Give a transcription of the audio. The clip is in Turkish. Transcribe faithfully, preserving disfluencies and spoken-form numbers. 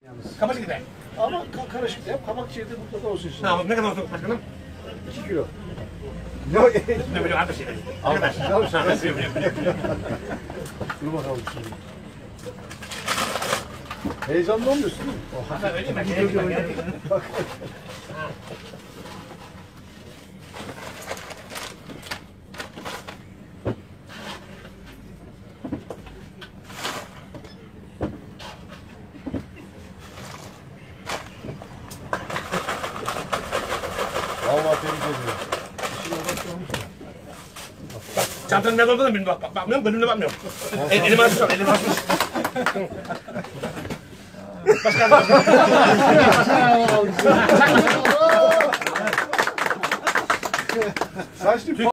Kabaçı gider. Ama ka karışık yap. Kabak çiğde mutlaka olsun şimdi. Tamam, ne kadar olsun başkanım? iki kilo. Yok. Ne böyle arkadaş şey. Arkadaş. Dur bakalım şimdi. Heyecanlı olmuyorsun değil mi? Oh, Ha öyle mi? Bak. Vallahi tebrik ediyorum. Çantanın ne olduğunu bilmiyorum. Bak, bak, bakmıyorum, bölümüne bakmıyorum. El, elim açmış, elim açmış. Başkanım. Saçlı